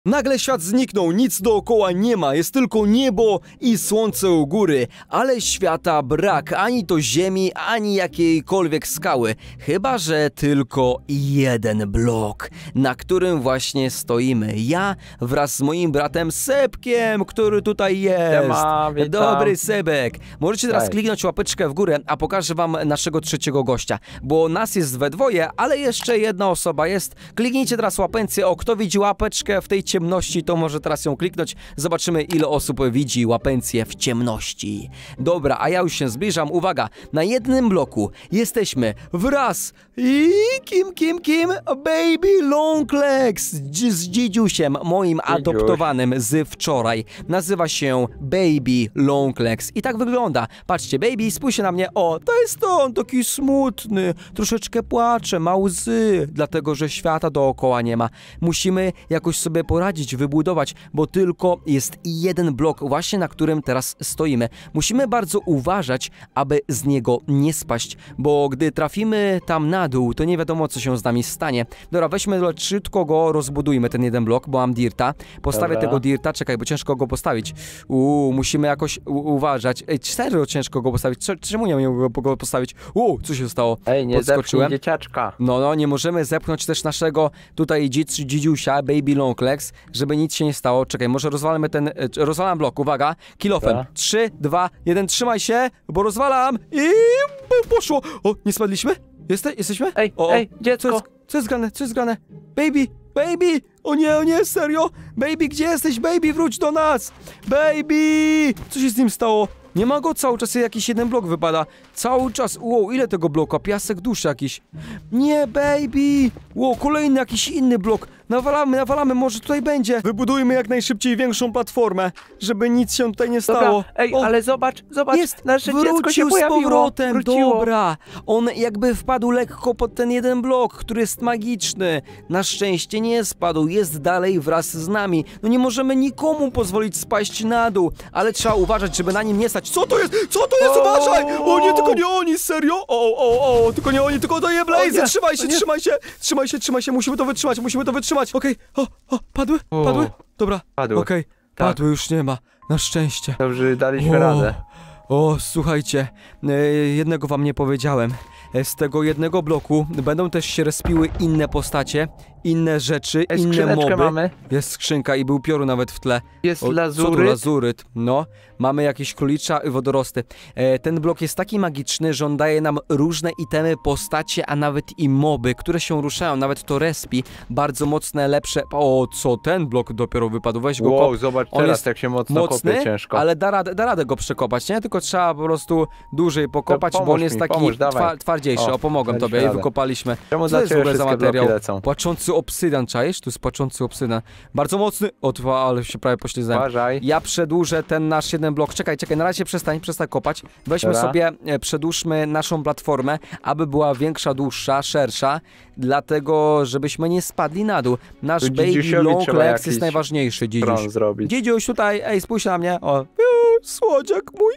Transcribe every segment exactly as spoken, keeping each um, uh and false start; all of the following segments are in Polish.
Nagle świat zniknął, nic dookoła nie ma, jest tylko niebo i słońce u góry, ale świata brak, ani to ziemi, ani jakiejkolwiek skały, chyba że tylko jeden blok, na którym właśnie stoimy. Ja wraz z moim bratem Sebkiem, który tutaj jest. Siema, witam. Dobry Sebek. Możecie teraz Cześć. kliknąć łapeczkę w górę, a pokażę wam naszego trzeciego gościa, bo nas jest we dwoje, ale jeszcze jedna osoba jest. Kliknijcie teraz łapencję, o kto widzi łapeczkę w tej ciemności, to może teraz ją kliknąć. Zobaczymy, ile osób widzi łapencję w ciemności. Dobra, a ja już się zbliżam. Uwaga, na jednym bloku jesteśmy wraz i kim, kim, kim? Baby Longlegs z, z dzidziusiem, moim adoptowanym z wczoraj. Nazywa się Baby Longlegs i tak wygląda. Patrzcie, Baby, spójrzcie na mnie. O, to jest on, taki smutny, troszeczkę płacze, ma łzy, dlatego, że świata dookoła nie ma. Musimy jakoś sobie poradzić, wybudować, bo tylko jest jeden blok właśnie, na którym teraz stoimy. Musimy bardzo uważać, aby z niego nie spaść, bo gdy trafimy tam na dół, to nie wiadomo, co się z nami stanie. Dobra, weźmy szybko go, rozbudujmy ten jeden blok, bo mam dirta. Postawię Dobra. tego dirta, czekaj, bo ciężko go postawić. Uuu, musimy jakoś uważać. Ej, serio ciężko go postawić. Czemu nie mogę go postawić? Uuu, co się stało? Ej, nie Podskoczyłem. zepchnij dzieciaczka. No, no, nie możemy zepchnąć też naszego tutaj dzid, dzidziusia, Baby Longlegs, żeby nic się nie stało. Czekaj, może rozwalmy ten, e, rozwalam blok, uwaga, kilofem. Dobra. trzy, dwa, jeden, trzymaj się, bo rozwalam i poszło. O, nie spadliśmy? Jeste, jesteśmy? Ej, o, ej, Co dziecko. jest, co jest grane, co jest grane? Baby, baby, o nie, o nie, serio? Baby, gdzie jesteś? Baby, wróć do nas! Baby! Co się z nim stało? Nie ma go, cały czas jakiś jeden blok wypada. Cały czas. Wow, ile tego bloka? Piasek duszy jakiś. Nie, baby! Wow, kolejny jakiś inny blok. Nawalamy, nawalamy, może tutaj będzie. Wybudujmy jak najszybciej większą platformę, żeby nic się tutaj nie stało. Dobra, ej, O, ale zobacz, zobacz, jest, nasze dziecko się wrócił z pojawiło. powrotem, Wróciło. dobra. On jakby wpadł lekko pod ten jeden blok, który jest magiczny. Na szczęście nie spadł, jest dalej wraz z nami. No nie możemy nikomu pozwolić spaść na dół, ale trzeba uważać, żeby na nim nie stać. Co to jest? Co to jest? O! Uważaj! O nie, tylko nie oni, serio? O, o, o, tylko nie oni, tylko to nie Blaze. nie, Trzymaj się, o nie. trzymaj się, trzymaj się, trzymaj się, musimy to wytrzymać, musimy to wytrzymać. Okej, o, o, padły? O. Padły? Dobra, Padły. okej, Tak. padły, już nie ma, na szczęście. Dobrze, daliśmy O, radę. O, słuchajcie, e, jednego wam nie powiedziałem. E, Z tego jednego bloku będą też się respiły inne postacie, inne rzeczy, Ej, inne skrzyneczkę moby. mamy. Jest skrzynka i był piorun nawet w tle. Jest O, Co tu lazuryt. lazuryt? No, mamy jakieś królicza i wodorosty. E, ten blok jest taki magiczny, że on daje nam różne itemy, postacie, a nawet i moby, które się ruszają, nawet to respi. Bardzo mocne, lepsze. O, co ten blok dopiero wypadł? Weź go Wow, kop. zobacz On teraz, jest jak się mocno Mocny, kopie ciężko. ale da radę, da radę go przekopać, nie? Tylko trzeba po prostu dłużej pokopać, To bo pomóż on jest mi, taki pomóż, dawaj. twa, twardziejszy. O, O, pomogłem daliśmy tobie i radę. wykopaliśmy. Czemu Co dla to jest w ciebie ogóle za wszystkie bloki materiał? lecą? Płaczący obsydian, czaisz? Tu jest płaczący obsydian. Bardzo mocny. O, dwa, ale się prawie poślizgnąłem. Uważaj. Ja przedłużę ten nasz jeden blok. Czekaj, czekaj, na razie przestań, przestań kopać. Weźmy Dobra. sobie, e, przedłużmy naszą platformę, aby była większa, dłuższa, szersza, dlatego, żebyśmy nie spadli na dół. Nasz Tu Baby dzidziusiowi trzeba Longlegs jest jakiś najważniejszy, dzidziuś. Tron zrobić. Dziedziuś, tutaj, ej, spójrz na mnie. O, piu, słodziak mój.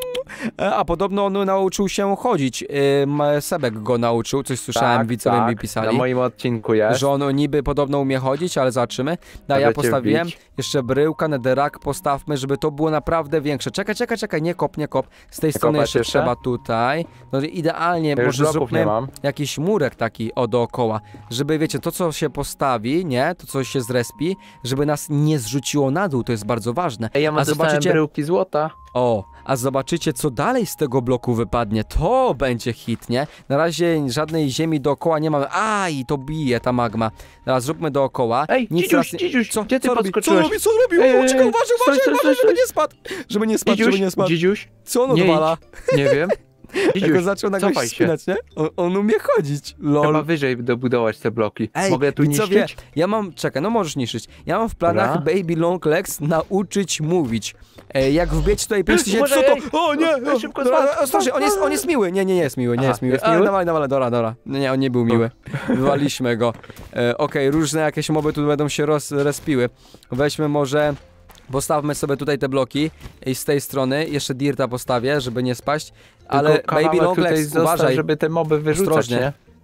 E, A podobno on nauczył się chodzić. Ym, Sebek go nauczył, coś słyszałem, Tak, widzowie mi tak, pisali. na moim odcinku jest. Że on niby podobno umie chodzić, ale zobaczymy. Da, ja Możecie postawiłem. wbić. Jeszcze bryłka, nederak postawmy, żeby to było naprawdę większe. Czekaj, czekaj, czekaj, nie kop, nie kop. Z tej strony kopać jeszcze, jeszcze? trzeba tutaj. No idealnie, Ja już może bloków zróbmy nie mam. jakiś murek taki o dookoła. Żeby, wiecie, to co się postawi, nie? To co się zrespi, żeby nas nie zrzuciło na dół, to jest bardzo ważne. Ej, ja A mam dostałem zobaczycie- bryłki złota. O, a zobaczycie, co dalej z tego bloku wypadnie. To będzie hit, nie? Na razie żadnej ziemi dookoła nie mamy. Aj, to bije ta magma. Teraz zróbmy dookoła. Ej, Nic dzidziuś, nas- dzidziuś, Co, gdzie ty co robi? Co podskoczyłeś? robi? Co robi? Ej, O, ej, czekaj, ej, uważaj, stój, uważaj, stój, uważaj, stój, żeby nie spadł. Żeby nie spadł, żeby nie Dzidziuś, spadł. dzidziuś, Co on nie odwala? idź. Nie wiem. Jak go Dzidziuś, zaczął nagle cofaj się. wspinać, nie? On, on umie chodzić. Trzeba Lol. wyżej dobudować te bloki. Ej, Mogę tu widzowie, niszczyć? ja mam, czekaj, no możesz niszczyć. Ja mam w planach Dobra. Baby Longlegs nauczyć mówić. E, jak wbić tutaj pięć tysięcy, co Uważaj, to? ej! O nie! Ej, szybko, Dobra, spadł, ostrożnie, on jest, on jest miły. Nie, nie, nie jest miły, nie Aha, jest miły. jest Ale miły? dawaj, dawaj, dobra, dobra. Nie, nie, on nie był miły. Wywaliśmy go. E, Okej, różne jakieś moby tu będą się roz, respiły. Weźmy może... Postawmy sobie tutaj te bloki i z tej strony jeszcze dirta postawię, żeby nie spaść. Ale Tylko Baby kawałek tutaj Longlegs, został, uważaj. żeby te moby wyrzucać, Ostrożnie. nie?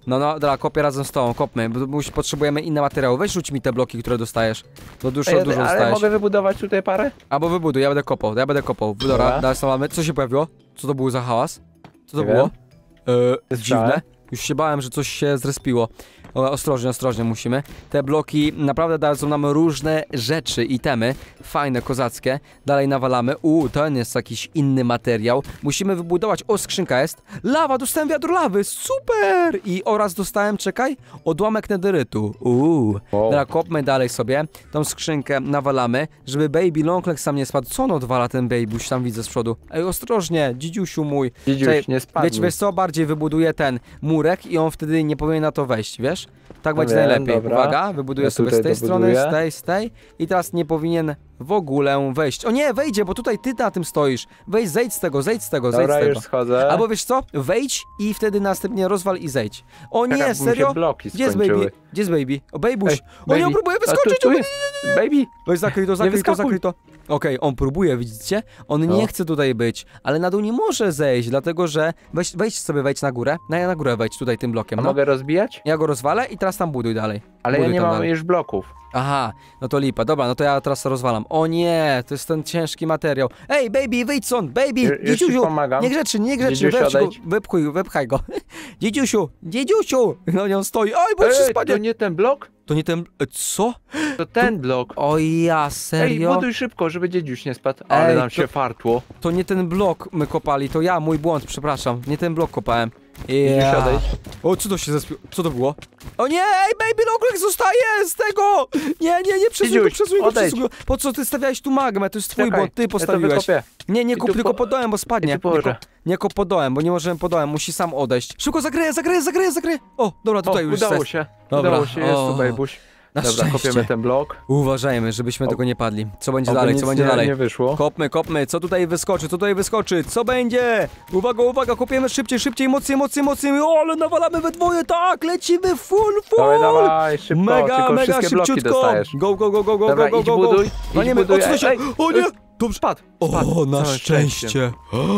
No, no, dobra, kopię razem z tobą, kopmy, bo bo potrzebujemy inne materiały. Weź rzuć mi te bloki, które dostajesz, bo dużo, Ej, dużo ale dostajesz. mogę wybudować tutaj parę? Albo wybuduj, ja będę kopał, ja będę kopał. Dobra, Dobra. dalej mamy. Co się pojawiło? Co to był za hałas? Co to Nie było? wiem. E, Słyszałem. dziwne. Już się bałem, że coś się zrespiło. O, ostrożnie, ostrożnie musimy. Te bloki naprawdę dadzą nam różne rzeczy, itemy. Fajne, kozackie. Dalej nawalamy. Uuu, ten jest jakiś inny materiał. Musimy wybudować. O, skrzynka jest. Lawa, dostałem wiadro lawy. Super! I oraz dostałem, czekaj, odłamek nederytu. Uuu. Wow. Dobra, kopmy dalej sobie. Tą skrzynkę nawalamy, żeby Baby Longlegs sam nie spadł. Co on odwala, ten Babyś? Tam widzę z przodu. Ej, ostrożnie, dzidziusiu mój. Dzidziuś, Czekaj, nie spadnij. Wiecie, wiesz co? Bardziej wybuduje ten murek i on wtedy nie powinien na to wejść, wiesz? Tak No będzie wiem, najlepiej. dobra. Uwaga, wybuduję Ja sobie z tutaj tej strony, dobuduję. z tej, z tej i teraz nie powinien w ogóle wejść. O nie, wejdzie, bo tutaj ty na tym stoisz. Wejdź, zejdź z tego, zejdź z tego, zejdź Dobra, z tego. już schodzę. Albo wiesz co? Wejdź i wtedy następnie rozwal i zejdź. O nie, Czekaj, bo mi serio? się bloki Gdzie jest skończyły. baby? Gdzie jest baby? O, babuś. Ej, O nie, baby. on próbuje A tu, wyskoczyć. tu jest, baby! Weź zakryj to, zakryj to, wyskakuj. zakryj to. Okej, on próbuje, widzicie? On No. nie chce tutaj być, ale na dół nie może zejść, dlatego że... Weź, wejdź sobie, wejdź na górę. Na, na górę wejdź tutaj tym blokiem, A no. mogę rozbijać? Ja go rozwalę i teraz tam buduj dalej. Ale ja Buduj nie tam mam dalej. już bloków. Aha, no to lipa. Dobra, no to ja teraz rozwalam. O nie, to jest ten ciężki materiał. Ej, baby, wyjdź stąd, baby! Ju- już ci Dzidziusiu! pomagam. Niegrzeczny, niegrzeczny, Dzidziuś, weź go, odejdź. wypchuj, wypchaj go. Dzidziusiu, dzidziusiu! No nie, on stoi. Oj, bo się Ej, spadnie. to nie ten blok? To nie ten... e, Co? To ten blok. O ja, Ej, serio? buduj szybko, żeby dziedziuś nie spadł. Ale Ej, nam to- się fartło. To nie ten blok my kopali, to ja, mój błąd, przepraszam. Nie ten blok kopałem. Dzidziuś, Ja. odejdź. O, co to się zespiło? Co to było? O nie, ej, baby Longlegs zostaje z tego! Nie, nie, nie, przesuń go, Dzidziuś, przesuń go, odejdź. przesuń go. Po co ty stawiałeś tu magmę? To jest twój Czekaj, błąd, ty Ja to postawiłeś. wykopię. Nie, nie I kup, tu tylko po- pod dołem, bo spadnie. I tu Nie, położę. kop, nie kop pod dołem, bo nie możemy pod dołem, musi sam odejść. Szybko zagreję, zagreję, zagreję, zagreję. O, dobra, tutaj O, już udało jest. się. Dobra. Udało się, jest O, tu bejbuś. Na Dobra, szczęście. kopiemy ten blok. Uważajmy, żebyśmy O- tego nie padli. Co będzie Oby dalej, nic co będzie nie, dalej? nie wyszło. Kopmy, kopmy, co tutaj wyskoczy, co tutaj wyskoczy, co będzie? Uwaga, uwaga, kopiemy szybciej, szybciej, mocniej, mocniej, mocniej, o, ale nawalamy we dwoje, tak, lecimy full, full! Dawaj, dawaj, szybko, Mega, tylko mega wszystkie bloki szybciutko! dostajesz. Go, go, go, go, go, Dobra, go, idź go, go, buduj, idź Walniemy. buduj. O, co to się... Ej, O nie! Dobrze, spadł, spadł. O, na Całe szczęście.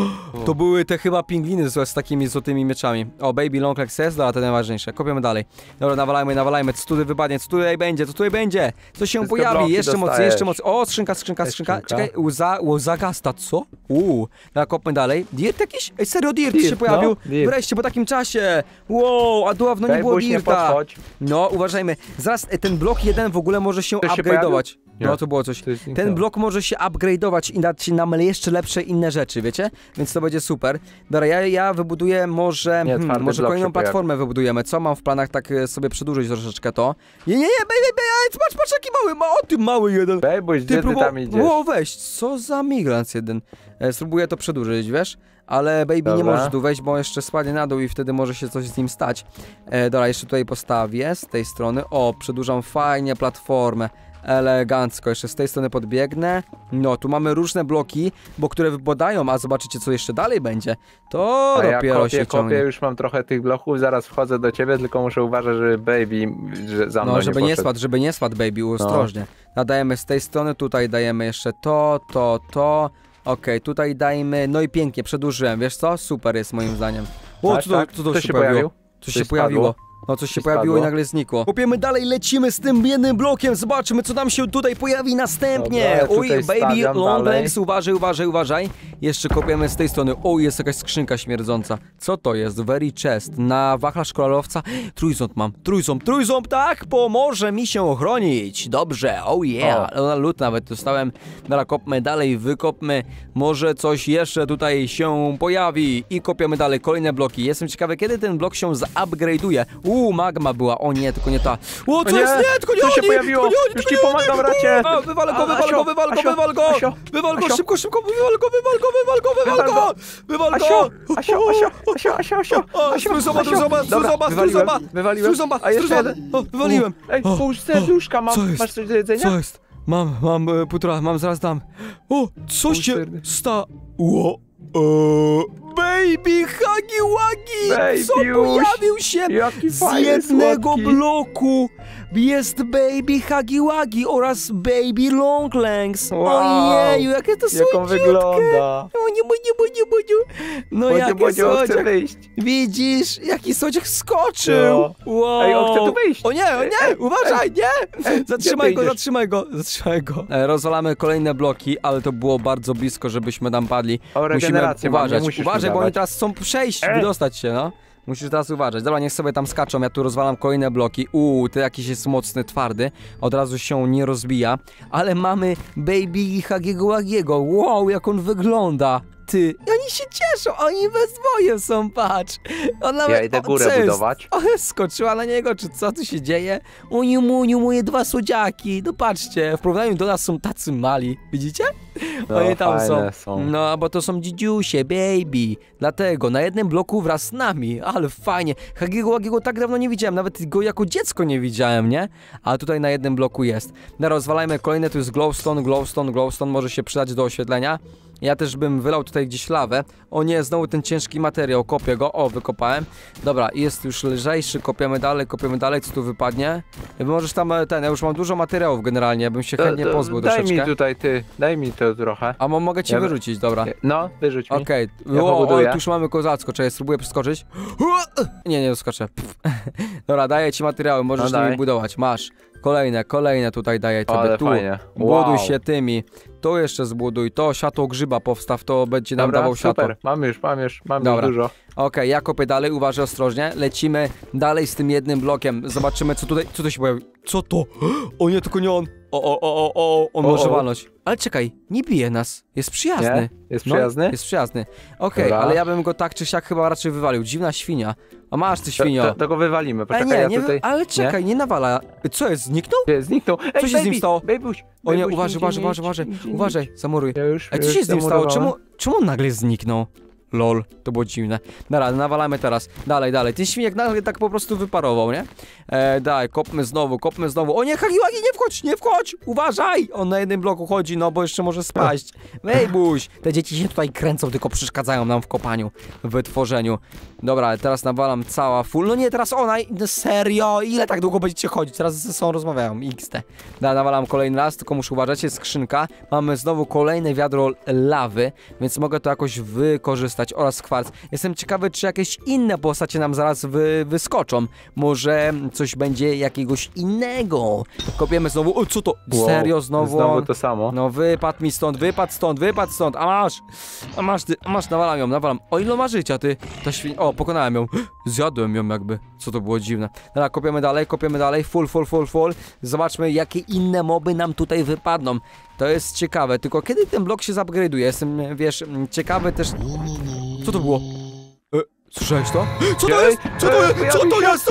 To były te chyba pingwiny z, z takimi złotymi mieczami. O, Baby Longlegs jest, dobra, to najważniejsze. Kopiemy dalej. Dobra, nawalajmy, nawalajmy, co tutaj wypadnie, co tutaj będzie, co tutaj będzie? Co się Wszystkie pojawi? bloki Jeszcze mocniej, dostajesz. jeszcze mocniej. O, skrzynka, skrzynka, Jest skrzynka. skrzynka. Czekaj, łza, łza gasta, co? Uuu, dobra, kopmy dalej. Dirt jakiś? Ej, serio, Dirt, Dirt, się pojawił? no, Dirt. Wreszcie, po takim czasie. Wow, a dawno nie było Bejbuś, nie Dirta. podchodź. No, uważajmy. Zaraz e, ten blok jeden w ogóle może się Coś się upgrade'ować. Nie. No, to było coś. To jest zniknęło. Ten blok może się upgrade'ować i dać nam jeszcze lepsze inne rzeczy, wiecie? Więc to będzie super. Dobra, ja, ja wybuduję może... Nie, hmm, twardy może blok kolejną się pojawi. platformę wybudujemy. Co mam w planach tak e, sobie przedłużyć troszeczkę to? Nie, nie, nie, baby, baby, patrz, patrz, jaki mały, ma, o ty mały jeden. Bejbuś, gdzie ty tam idziesz? Wow, weź, co za migrant jeden. E, spróbuję to przedłużyć, wiesz? Ale baby nie Dobra. może tu wejść, bo jeszcze spadnie na dół i wtedy może się coś z nim stać. E, dobra, jeszcze tutaj postawię z tej strony. O, przedłużam fajnie platformę. Elegancko, jeszcze z tej strony podbiegnę. No, tu mamy różne bloki, bo które wypadają, a zobaczycie co jeszcze dalej będzie. To A ja dopiero kopię, się kopię, ciągnie. już mam trochę tych bloków, zaraz wchodzę do ciebie, tylko muszę uważać, żeby baby że za mną No, żeby nie nie poszedł. spadł, żeby nie spadł, baby, ostrożnie. Nadajemy z tej strony, tutaj dajemy jeszcze to, to, to. Okej, tutaj dajmy, no i pięknie, przedłużyłem, wiesz co? Super jest moim zdaniem. O, Tak, co to, tak? co to Co się się pojawiło? pojawił? Coś Coś się pojawiło. spadło? No coś się Coś pojawiło i spadło? nagle znikło. Kopiemy dalej, lecimy z tym jednym blokiem, zobaczymy co nam się tutaj pojawi następnie. Dobra, Oj, tutaj baby stawiam Longlegs, dalej. uważaj, uważaj, uważaj. Jeszcze kopiemy z tej strony. O, jest jakaś skrzynka śmierdząca. Co to jest? Very chest. Na wachlarz kolorowca. Trójząb mam. Trójząb, trójząb, tak, pomoże mi się ochronić. Dobrze, oh yeah. O. Lód nawet dostałem. Dobra, kopmy dalej, wykopmy. Może coś jeszcze tutaj się pojawi. I kopiamy dalej kolejne bloki. Jestem ciekawy, kiedy ten blok się zupgrade'uje. Uuu, magma była. O nie, tylko nie ta. O, co nie, jest? Nie, tylko nie co się oni, pojawiło? tylko nie oni, Już tylko ci nie pomagam, oni. bracie. A, Wywal go, A, wywal go, Asio, wywal go, Asio, wywal go. Asio, Wywal go, Asio. szybko, szybko, wywal go, wywal go, wywal go, wywal Wywal go. go. Wywal go. Asio, Asio, Asio, Asio, Asio, Asio, O, Asio, strój Asio. zoba, strój Dobra, zoba, strój wywaliłem, zoba. wywaliłem. Strój zoba, A jeszcze strój zoba. jeden. O, wywaliłem. Ej, O, pół serduszka mam. co jest? Masz coś do jedzenia? Co jest? Mam, mam e, półtora, mam zaraz dam. O, coś się Pół serdy. stało. O, baby Huggy Wuggy! Co Babyuś, pojawił się jaki z fajny, jednego słodki. bloku? Jest Baby Huggy Wuggy oraz Baby Longlegs. Wow. Ojeju, jakie to Jak on słodziutkie. wygląda. Buniu, buniu, buniu, buniu. No Bodziu, jaki Bodziu, on chce słodziak. wyjść. Widzisz, jaki słodziak skoczył. No. Wow. Ej, on chce tu wyjść. O nie, o nie, Ej, uważaj, nie. Ej, Zatrzymaj gdzie go, ty idziesz? zatrzymaj go, zatrzymaj go. E, rozwalamy kolejne bloki, ale to było bardzo blisko, żebyśmy tam padli. O, Musimy regenerację mam, nie uważać, musisz mi uważaj, bo oni dawać. teraz chcą przejść, Ej. wydostać się, no. Musisz teraz uważać. Dobra, niech sobie tam skaczą, ja tu rozwalam kolejne bloki. Uuu, to jakiś jest mocny, twardy. Od razu się nie rozbija. Ale mamy Baby Huggiego Wuggiego. Wow, jak on wygląda. Ty, i oni się cieszą, oni we dwoje są, patrz. On nawet, Ja idę o, górę co jest? budować. O, skoczyła na niego, czy co tu się dzieje? Uniu, muniu, moje dwa słodziaki. No patrzcie, w porównaniu do nas są tacy mali. Widzicie? No, Oni tam są. fajne są. No, bo to są dzidziusie, baby. Dlatego na jednym bloku wraz z nami. Ale fajnie. Huggiego Wuggiego tak dawno nie widziałem. Nawet go jako dziecko nie widziałem, nie? A tutaj na jednym bloku jest. No, rozwalajmy kolejne. Tu jest glowstone, glowstone, glowstone. Może się przydać do oświetlenia. Ja też bym wylał tutaj gdzieś lawę. O nie, znowu ten ciężki materiał. Kopię go. O, wykopałem. Dobra, jest już lżejszy. Kopiemy dalej, kopiemy dalej. Co tu wypadnie? Możesz tam ten, ja już mam dużo materiałów generalnie. Bym się chętnie To- to pozbył Daj troszeczkę. mi tutaj, ty, daj mi to trochę. A mo- mogę ci Ja- wyrzucić, dobra. No, wyrzuć mi. Okej, Ja o, o, pobuduję. tu już mamy kozacko, czekaj, spróbuję przeskoczyć. Nie, nie doskoczę. Pff. Dobra, daję ci materiały, możesz No nimi daj. budować, masz. Kolejne, kolejne tutaj daję tobie, Ale tu. fajnie. Buduj Wow. się tymi. To jeszcze zbuduj, to siatło grzyba powstaw, to będzie nam Dobra, dawał siatło. super, mam już, mam już, mam Dobra. już dużo. Okej, ja kopię dalej, uważaj ostrożnie. Lecimy dalej z tym jednym blokiem. Zobaczymy, co tutaj, co to się pojawi. Co to? O nie, tylko nie on. O, o, o, o, o, on O, może o. walnąć. Ale czekaj, nie bije nas. Jest przyjazny. Nie? Jest przyjazny? No, jest przyjazny. Okej, Dobra. ale ja bym go tak czy siak chyba raczej wywalił. Dziwna świnia. A masz ty To, świnio. to, to go wywalimy, Ale poczekaj, nie, ja nie, tutaj... ale czekaj, nie nawala. Co jest, zniknął? Nie, zniknął. Ej, Co się z nim baby, stało? Babyuś, O nie, babyuś, uważaj, nigdzie uważaj, nie uważaj, idź, uważaj, nigdzie nie uważaj, idź. zamuruj. Ja już, Ej, co już się z nim stało? zamurowałem. Czemu, czemu on nagle zniknął? Lol, to było dziwne. Dobra, nawalamy teraz. Dalej, dalej. Ten świniak nagle tak po prostu wyparował, nie? E, daj, kopmy znowu, kopmy znowu. O nie, Huggy Wuggy, nie wchodź, nie wchodź! Uważaj! On na jednym bloku chodzi, no bo jeszcze może spaść. Wejbuś! Te dzieci się tutaj kręcą, tylko przeszkadzają nam w kopaniu, w wytworzeniu. Dobra, teraz nawalam cała full. No nie, teraz ona, no serio? Ile tak długo będziecie chodzić? Teraz ze sobą rozmawiają, iks te. Dobra, nawalam kolejny raz, tylko muszę uważać, jest skrzynka. Mamy znowu kolejne wiadro lawy, więc mogę to jakoś wykorzystać oraz kwarc. Jestem ciekawy, czy jakieś inne postacie nam zaraz wy, wyskoczą. Może coś będzie jakiegoś innego. Kopiemy znowu. O, co to? Wow, Serio, znowu Znowu on? to samo. No wypadł mi stąd, wypadł stąd, wypadł stąd, a masz, a masz ty, a masz, nawalam ją, nawalam. O, ile ma życia, ty? Ta świn... O, pokonałem ją. Zjadłem ją jakby. Co to było dziwne. Dobra, kopiemy dalej, kopiemy dalej, full, full, full, full. Zobaczmy, jakie inne moby nam tutaj wypadną. To jest ciekawe, tylko kiedy ten blok się zupgrade'uje? Jestem, wiesz, ciekawy też... Co to było? E, słyszałeś to? Co to Ej, jest? Co to ej, jest? Co pojawił to się. jest?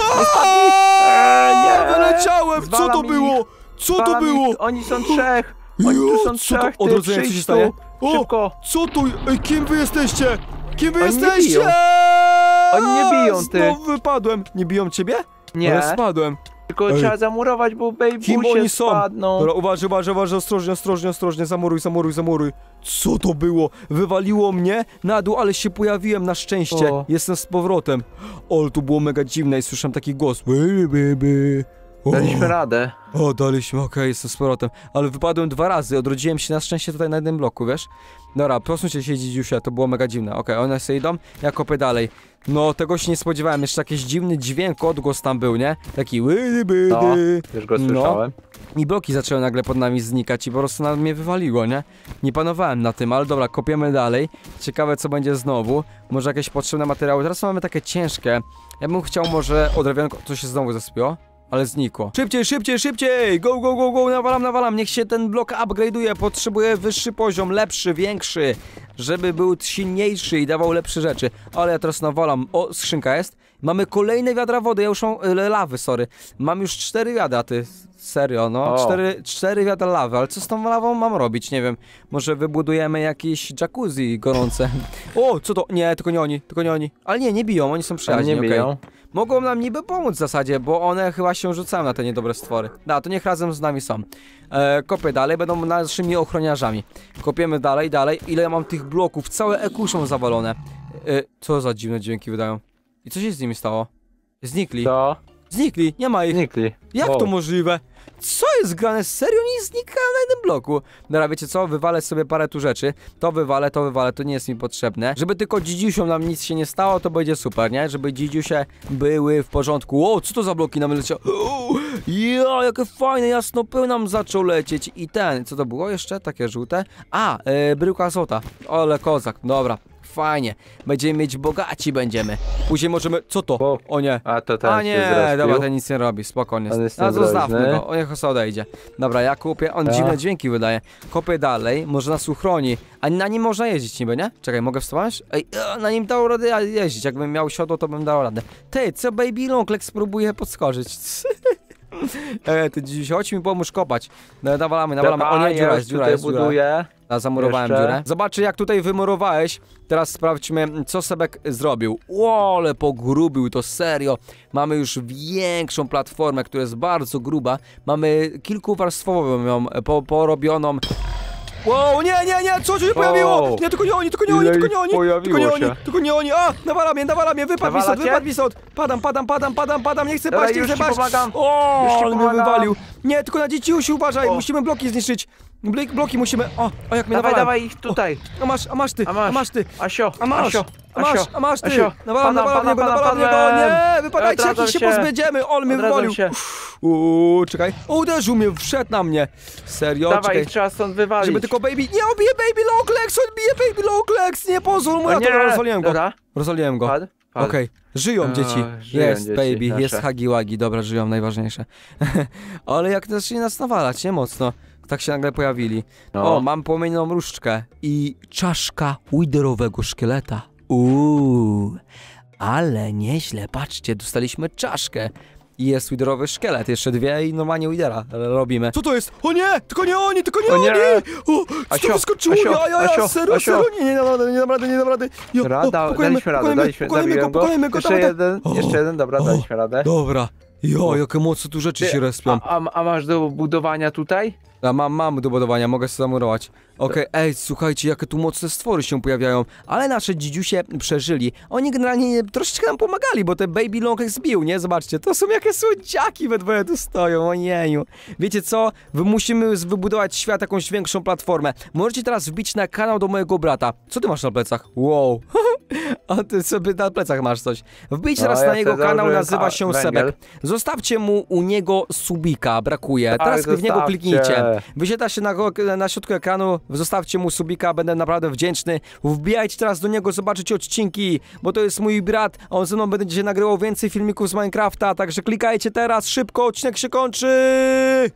Eee, nie. Wyleciałem! Co to Zwalam ich. było? Co to Walam ich, było? Oni są trzech! Oni tu Jo, są co to? trzech, ty, Odrodzenie, co przyjdź się tu. staje? O! Szybko! Co tu? Ej, kim wy jesteście? Kim wy Oni nie jesteście? biją. Oni nie biją, ty. Znowu wypadłem. Nie biją ciebie? Nie, Ale spadłem. tylko Ej. trzeba zamurować, bo Kim babybusie oni są? spadną. Dobra, uważaj, uważaj, uważaj, ostrożnie, ostrożnie, ostrożnie, zamuruj, zamuruj, zamuruj. Co to było? Wywaliło mnie na dół, ale się pojawiłem na szczęście. O. Jestem z powrotem. O, to było mega dziwne i słyszałem taki głos. By, by, by. O. Daliśmy radę. O, daliśmy, okej, jestem z powrotem. Ale wypadłem dwa razy, odrodziłem się na szczęście tutaj na jednym bloku, wiesz? Dobra, prosuńcie się, dzidziusia, to było mega dziwne. Okej, one sobie idą, ja kopię dalej. No, tego się nie spodziewałem, jeszcze jakiś dziwny dźwięk, odgłos tam był, nie? Taki łydy, bydy. No, już go No. słyszałem. I bloki zaczęły nagle pod nami znikać i po prostu na mnie wywaliło, nie? Nie panowałem na tym, ale dobra, kopiemy dalej. Ciekawe, co będzie znowu. Może jakieś potrzebne materiały. Teraz mamy takie ciężkie. Ja bym chciał może o drewnianko... To się znowu zespiło? Ale znikło. Szybciej, szybciej, szybciej! Go, go, go, go, nawalam, nawalam. Niech się ten blok upgrade'uje. Potrzebuję wyższy poziom, lepszy, większy. Żeby był silniejszy i dawał lepsze rzeczy. Ale ja teraz nawalam. O, skrzynka jest. Mamy kolejne wiadra wody. Ja już mam... E, lawy, sorry. Mam już cztery wiadra, ty. Serio, no. O. Cztery, cztery wiadra lawy. Ale co z tą lawą mam robić? Nie wiem. Może wybudujemy jakieś jacuzzi gorące. O, co to? Nie, tylko nie oni. Tylko nie oni. Ale nie, nie biją. Oni są Oni przyjaźni, nie okej. biją. mogą nam niby pomóc w zasadzie, bo one chyba się rzucają na te niedobre stwory. Da, to niech razem z nami są. E, kopię dalej, będą naszymi ochroniarzami. Kopiemy dalej, dalej. Ile ja mam tych bloków? Całe ekuszą zawalone. E, co za dziwne dźwięki wydają. I co się z nimi stało? Znikli. To? Znikli, nie ma ich. Znikli. Jak Wow. to możliwe? Co jest grane? Serio nie znikają na jednym bloku. Dobra, wiecie co? Wywalę sobie parę tu rzeczy. To wywalę, to wywalę, to nie jest mi potrzebne. Żeby tylko dzidziusiom nam nic się nie stało, to będzie super, nie? Żeby dzidziusie były w porządku. O, co to za bloki nam leciały? Ja, jakie fajne, jasnopył nam zaczął lecieć. I ten, co to było jeszcze? Takie żółte. A, yy, bryłka złota. Ole, kozak, dobra. Fajnie. Będziemy mieć bogaci, będziemy. Później możemy... Co to? Wow. O nie. A to ten A się nie, zrespił. dobra, ten nic nie robi, spokojnie. On jest A zostawmy niezgroźny. go, on niech sobie odejdzie. Dobra, ja kupię, on Ja. dziwne dźwięki wydaje. Kopię dalej, może nas uchroni. A na nim można jeździć niby, nie? Czekaj, mogę wstać? Ej, e, na nim dało radę jeździć, jakbym miał siodło, to bym dał radę. Ty, co Baby Longlegs spróbuje podskoczyć? Ej, ty dziś, chodź mi pomóż kopać. No, nawalamy, nawalamy. O nie, dziura jest, dziura jest, dziura. buduję. Ja zamurowałem Jeszcze. dziurę. Zobaczcie, jak tutaj wymurowałeś. Teraz sprawdźmy, co Sebek zrobił. Ło, ale pogrubił to, serio. Mamy już większą platformę, która jest bardzo gruba. Mamy kilkuwarstwową ją po, porobioną. Wow, nie, nie, nie, co się pojawiło? Wow. Nie, tylko nie oni, tylko nie oni, Ile tylko ich nie oni, tylko pojawiło nie oni, się. tylko nie oni. A, nawala mnie, nawala mnie, wypadł mi Nawala stąd, cię? wypadł mi stąd. Padam, padam, padam, padam, padam, nie chcę Dobra, paść, nie już chcę ci paść. pomagam. O, Już ci ale mnie pomagam. wywalił. Nie, tylko na dzieci uważaj, O. musimy bloki zniszczyć. Blik, bloki musimy, o, o jak mnie Dawaj, nawala. dawaj ich tutaj. A masz, a masz ty, A masz. a masz ty. Asio, A masz, Asio, a masz, Asio, a masz ty. Asio. Nawalam, Padam, nawalam padam, niego, padam, nawalam niego. padłem. Nie, wypadajcie, Odradzam jak się się. pozbędziemy. On mnie Odradzam wywalił. się. Uuu, czekaj. O, uderzył mnie, wszedł na mnie. Serio, Dawaj, czekaj. ich trzeba stąd wywalić. Żeby tylko baby... Nie, obije baby Longlegs, on bije baby Longlegs. Nie, pozwól mu, O ja nie. to rozwaliłem go. Dobra, Rozwaliłem go. padł, padł. Okej, żyją O, dzieci. żyją Jest dzieci baby, nasze. jest hagi wagi, dobra, żyją, najważniejsze. Ale jak zaczęli nas nawalać, nie mocno. Tak się nagle pojawili. No. O, mam płomienną różdżkę i czaszka widerowego szkieleta. Uuu, ale nieźle, patrzcie, dostaliśmy czaszkę. I jest widerowy szkielet, jeszcze dwie i normalnie widera robimy. Co to jest? O nie! Tylko nie oni, tylko nie O nie! oni! O, co Asio, to wyskoczyło? Asio, Ja, ja, ja, Asio, serio, Asio. serio, nie, nie dam rady, nie dam rady, nie dam rady. Jo, Dobra, o, da, pokojemy, daliśmy radę, pokojemy, daliśmy, pokojemy go, zabiłem go. pokojemy go, Jeszcze dawaj, jeden, dawaj. jeszcze jeden, dobra, O, daliśmy radę. Dobra. Jo, O. jakie mocno tu rzeczy Ty, się respią. A, a, a masz do budowania tutaj? A mam, mam do budowania, mogę sobie zamurować. Okej, ej, słuchajcie, jakie tu mocne stwory się pojawiają. Ale nasze dzidziusie przeżyli. Oni generalnie troszeczkę nam pomagali, bo te Baby Longlegs zbił, nie? Zobaczcie, to są jakie słodziaki we dwoje tu stoją, ojeju. Wiecie co? Wy musimy z- wybudować świat, jakąś większą platformę. Możecie teraz wbić na kanał do mojego brata. Co ty masz na plecach? Wow. A ty sobie na plecach masz coś. Wbijcie No, teraz ja na jego sobie kanał, założyłem nazywa ka- się węgiel. Sebek. Zostawcie mu u niego subika, brakuje. Tak, Teraz w niego zostawcie. kliknijcie. Wyświetla się na, go- na środku ekranu, zostawcie mu subika, będę naprawdę wdzięczny. Wbijajcie teraz do niego, zobaczycie odcinki, bo to jest mój brat, on ze mną będzie nagrywał więcej filmików z Minecrafta, także klikajcie teraz, szybko, odcinek się kończy!